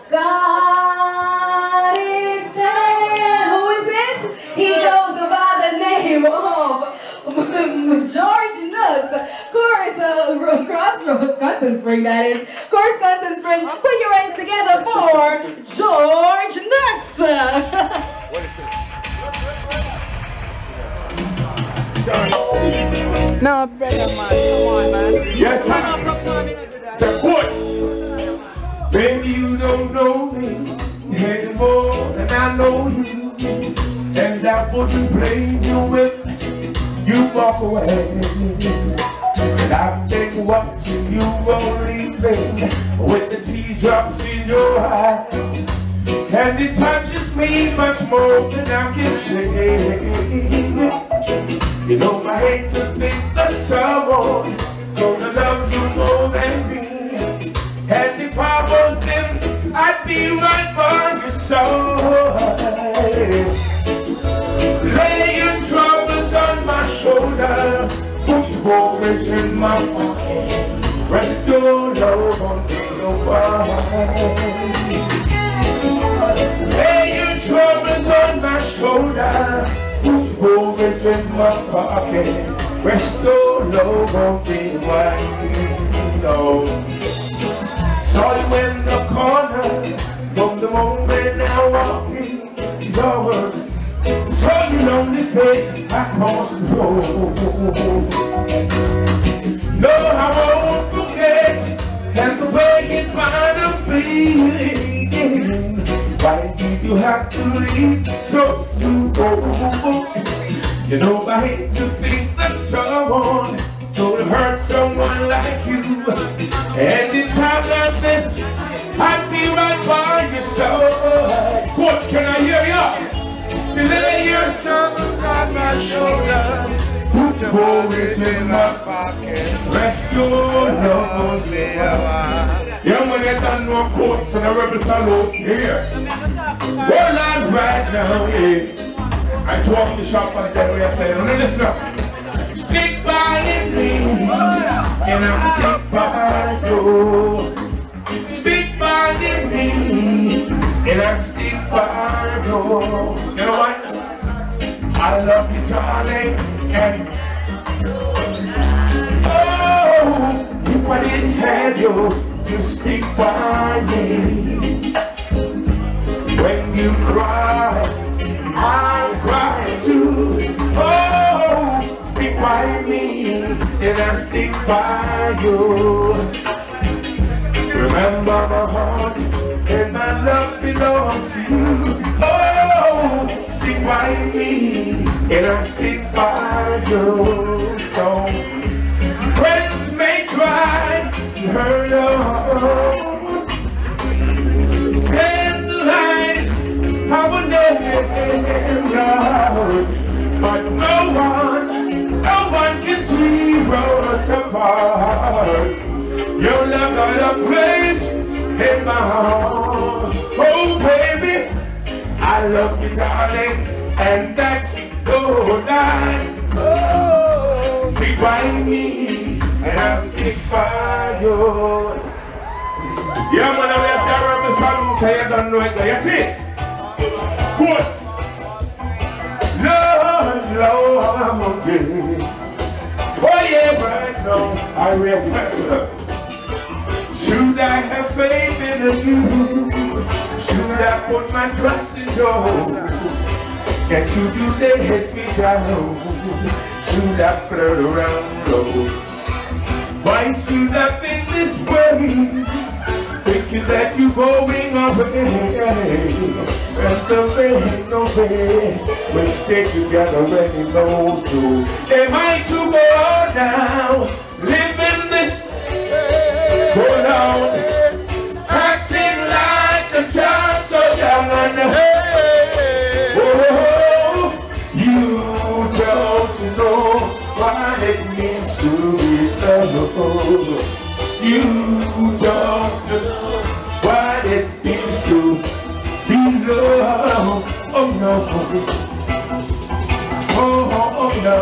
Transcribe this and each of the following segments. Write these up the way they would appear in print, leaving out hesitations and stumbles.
God is saying, who is it? He goes by the name of George Nooks. Crossroads, Wisconsin Spring, that is. Wisconsin Spring, put your hands together for George Nooks. What is it? No, better man. Come on, man. Yes, sir. Say, what? Baby, you don't know me any more than I know you. And I wouldn't blame you if you walk away. And I've been watching you only sing with the teardrops in your eye. And it touches me much more than I can say. You know I hate to think that someone gonna love you more than me. And if I was him, I'd be right by your side. Lay your troubles on my shoulder, put your worries in my pocket, rest your love on me, nobody. Lay your troubles on my shoulder, put your worries in my pocket, rest your love on me, why no. Saw you in the corner from the moment I walked in your world. Saw your lonely face across the road. No, I won't forget and the way it might have been. Why did you have to leave so soon? You know I hate to think that someone would hurt someone like you. And in times like this, I'd be right by your side. Coach, can I hear ya? To lay your troubles on my shoulder, put your worries in my pocket, rest your love on me. Yeah, when you done no coats and a rebel salute here. Well, I'm right now, yeah. I talk the shop and tell me I said, no, listen up. Stick by me, and I'll stick by you. Stick by me, and I'll stick by you. You know what? I love you, darling, and oh, if I didn't have you to stick by me, when you cry, I'll cry too. Oh, stick by me, and I stick by you. Remember my heart and my love belongs to you. Oh, stick by me, and I stick by you. So friends may try to hurt your heart, scandalize our name, but no one can tear us apart. Your love got a place in my heart. Oh baby, I love you, darling, and that's good night. Oh, stick by me, and I'll stick by you. Yeah, man, I say I remember something, okay, I don't know it. You see? Good. Lord, oh yeah, right now, I remember. Should I have faith in you? Should I put my trust in you? And should you let me down? Should I flirt around low? Why should I think this way? Thinking that you're going away, and the ain't no way we'll stay together anymore. So am I to go on now, living this, go on, acting like a child so young and oh, you don't know what it means to be loved. You don't know what it means to be loved. Oh no, oh no,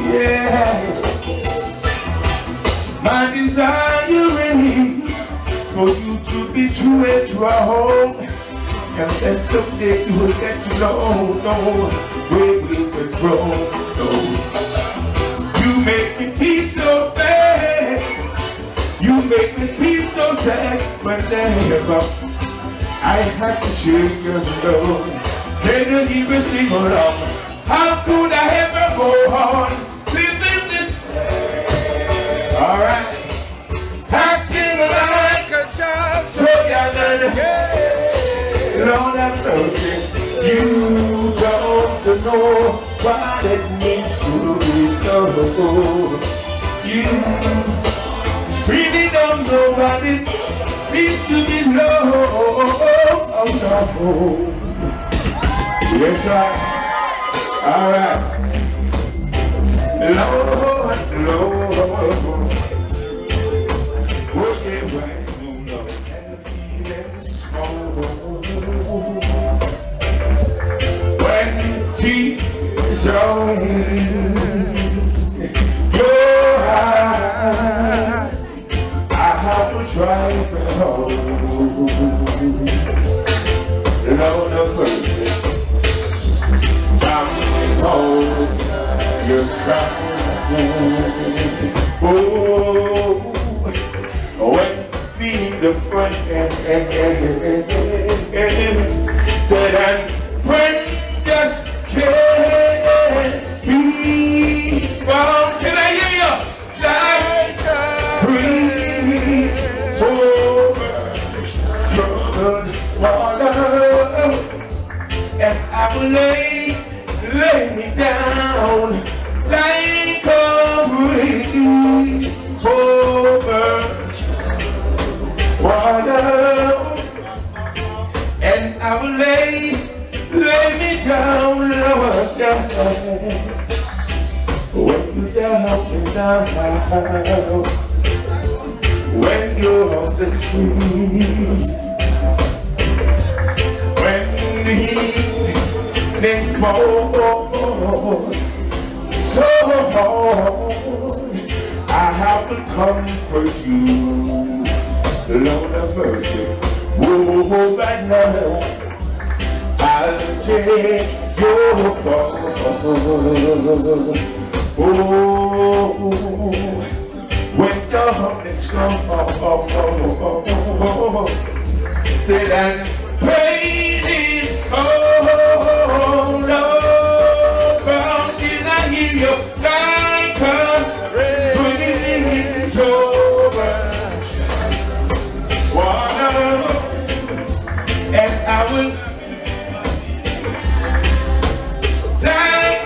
yeah. My desire is for you to be true and wrong. And then someday you will get to know, where we went wrong. No. You make me feel so bad. You make me feel so sad. But never I had to share your love. Never even sing along. How could I ever go on living this way? Alright. Acting like a child, so young and Lord have mercy. You don't know what it means to love. You really don't know what it means to be loved. Oh no. Yes, right. Alright. Lord. Working right, no, and the feelings small. When tears are in your eyes, I have to try to hold. Lord of mercy, I'm home. You're crying. Oh, when being the friend said, and friend just can't be found. Can I hear you? Like breathe over troubled water, and I will lay me down like a breeze over water, and I will lay me down lower down. When you down and down, when you're on the street, when the heat falls so hard, I have to comfort you. Lord of mercy, oh, but now I'll take your call. Oh, when darkness comes, say that pain is oh, Lord, can I hear you like a breeze over water, and I will like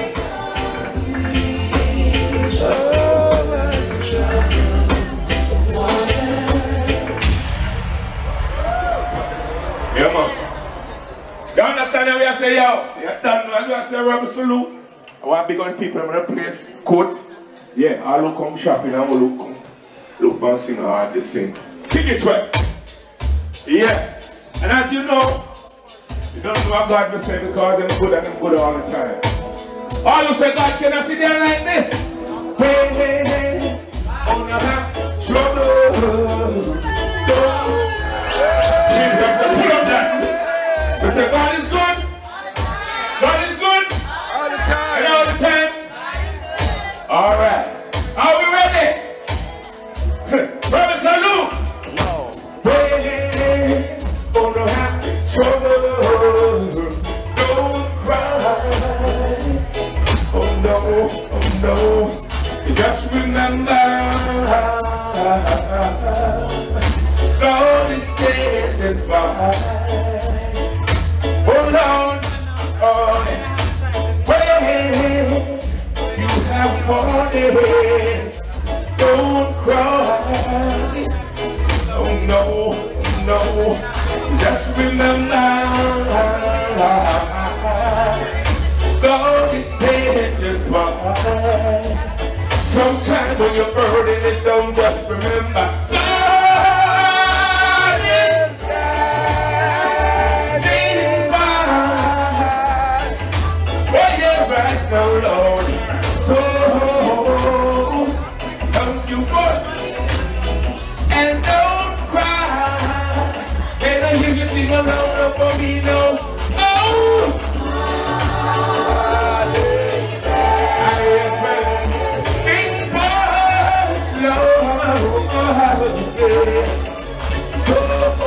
yeah, man. You understand how we say, yo? You don't know how we say Rebel Salute? I want big on people in the place, coats. Yeah, I look come shopping and I look and sing or artist sing. Ticket track. Yeah. And as you know, you don't know what God will say because them good and them good all the time. All who say God cannot sit there like this. Hey, hey, hey. On your hand, trouble. We say God is good. God is good. All the time. And all the time. All right. Are we ready? Rebel Salute. No. Hey, oh no, have trouble. Don't cry. Oh no. Just remember, God is standing by. Oh Lord, when you have wanted, don't cry. Oh no, just remember, God is standing by. Sometimes when you're burdened, it don't just remember. God is standing by. Oh, you're right now, Lord. So don't you worry and don't cry. sing along for me now. Oh! So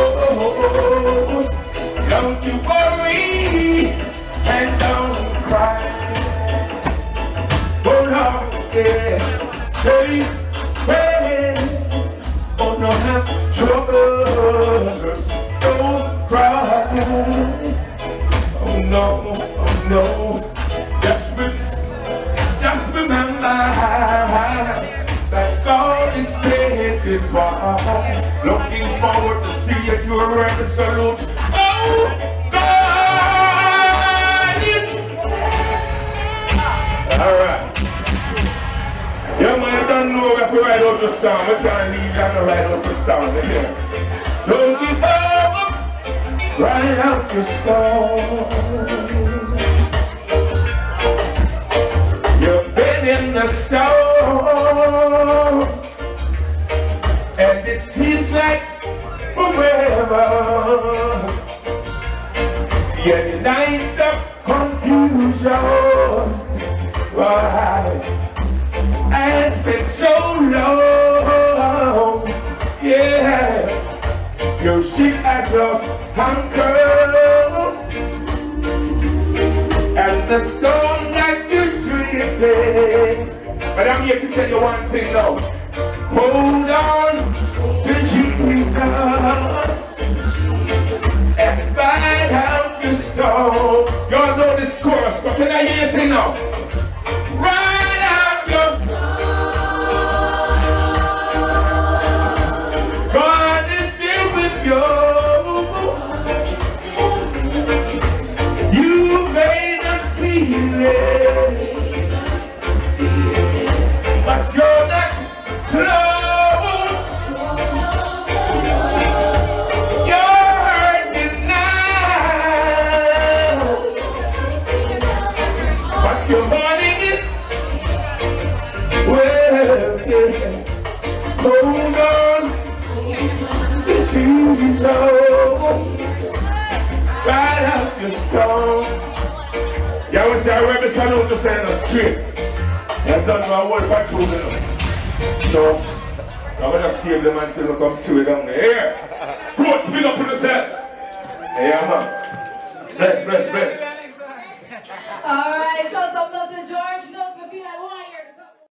don't you worry and don't cry. Oh no, yeah, hey, hey, oh no, have trouble, don't cry. Oh no, just remember that God is faithful. Looking forward to see you to a resolute. Oh, God is. Alright. Yeah, man, you don't know if you ride out the storm. We can't leave you to ride out the storm. Here. Don't give up. Ride out the storm. You've been in the storm. And it seems like forever. See any nights of confusion. Why? It's been so long. Yeah, your ship has lost anchor. And the storm that you drifted. But I'm here to tell you one thing now. Hold on to Jesus and find out your storm. Y'all know this chorus, but can I hear you sing now? Ride out your storm. God is still with you. You may not feel it, but you're not slow. You're hurting now, but your morning is well. Hold on to Jesus, ride out your storm. Yeah, we say I read the salute to say no straight. I've done my whole patrol now. So, I'm going to save them until we come see them here. Coach, speak up on yourself. Yeah, man. Bless. Alright, show some love.